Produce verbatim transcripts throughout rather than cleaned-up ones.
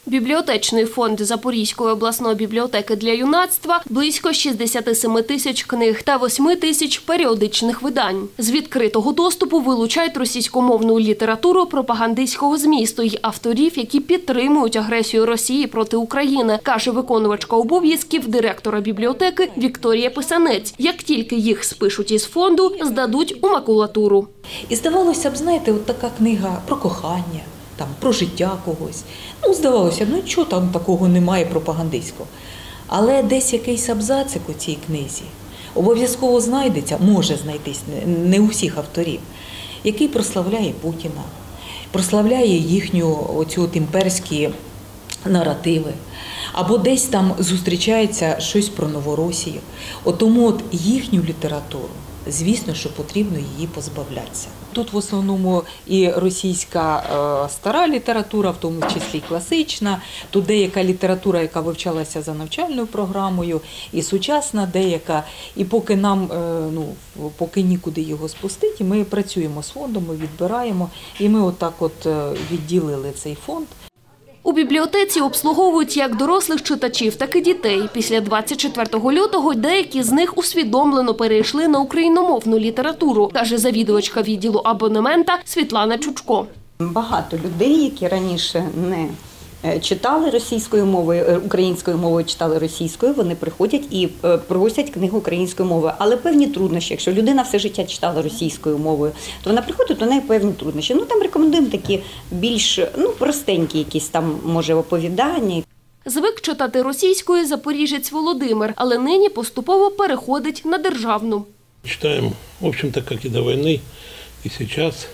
Бібліотечний фонд Запорізької обласної бібліотеки для юнацтва – близько шістдесят сім тисяч книг та восьми тисяч періодичних видань. З відкритого доступу вилучають російськомовну літературу пропагандистського змісту й авторів, які підтримують агресію Росії проти України, каже виконувачка обов'язків директора бібліотеки Вікторія Писанець. Як тільки їх спишуть із фонду, здадуть у макулатуру. І здавалося б, знаєте, от така книга про кохання, там, про життя когось. Ну, здавалося, ну чого там такого немає пропагандистського. Але десь якийсь абзацик у цій книзі обов'язково знайдеться, може знайтись, не у всіх авторів, який прославляє Путіна, прославляє їхню оцю от імперські наративи. Або десь там зустрічається щось про Новоросію. От тому от їхню літературу, звісно, що потрібно її позбавлятися. Тут в основному і російська е, стара література, в тому числі і класична, тут деяка література, яка вивчалася за навчальною програмою, і сучасна деяка. І поки нам, е, ну, поки нікуди його спустити, ми працюємо з фондом, ми відбираємо, і ми отак от відділили цей фонд. У бібліотеці обслуговують як дорослих читачів, так і дітей. Після двадцять четвертого лютого деякі з них усвідомлено перейшли на україномовну літературу, каже завідувачка відділу абонемента Світлана Чучко. Багато людей, які раніше не читали російською мовою, українською мовою читали російською, вони приходять і просять книгу українською мовою. Але певні труднощі, якщо людина все життя читала російською мовою, то вона приходить, до неї певні труднощі. Ну, там рекомендуємо такі більш, ну, простенькі якісь там, може, оповідання. Звик читати російською запоріжець Володимир, але нині поступово переходить на державну. Читаем, в общем-то, как и до войны, и сейчас.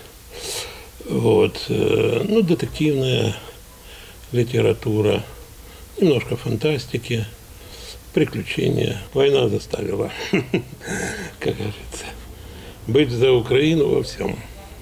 Вот. Ну, детективная литература, немножко фантастики, приключения. Война заставила, как говорится, быть за Украину во всем.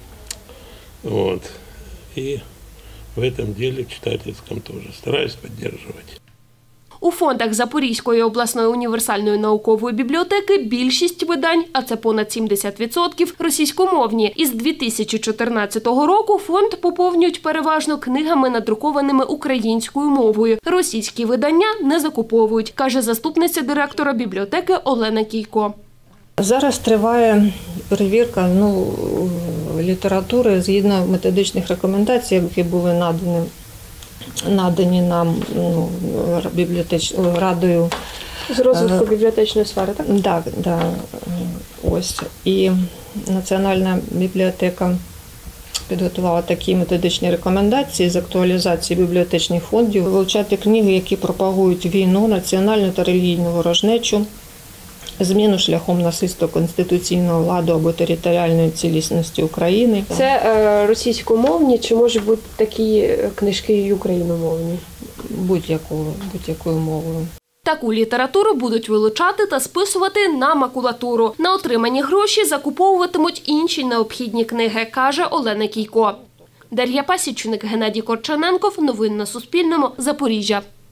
Вот. И в этом деле читательском тоже стараюсь поддерживать. У фондах Запорізької обласної універсальної наукової бібліотеки більшість видань, а це понад сімдесят відсотків, російськомовні. Із дві тисячі чотирнадцятого року фонд поповнюють переважно книгами, надрукованими українською мовою. Російські видання не закуповують, каже заступниця директора бібліотеки Олена Кійко. Зараз триває перевірка ну, літератури згідно методичних рекомендацій, які були надані надані нам ну, бібліотеч... радою. З розвитку бібліотечної сфери, так? Так, да, ось. І Національна бібліотека підготувала такі методичні рекомендації з актуалізації бібліотечних фондів, вивчати книги, які пропагують війну, національну та релігійну ворожнечу, зміну шляхом насильства конституційного ладу або територіальної цілісності України. Це е, російськомовні чи можуть бути такі книжки і україномовні? Будь-якою, будь-якою мовою. Таку літературу будуть вилучати та списувати на макулатуру. На отримані гроші закуповуватимуть інші необхідні книги, каже Олена Кійко. Дар'я Пасічник, Геннадій Корчаненков. Новини на Суспільному. Запоріжжя.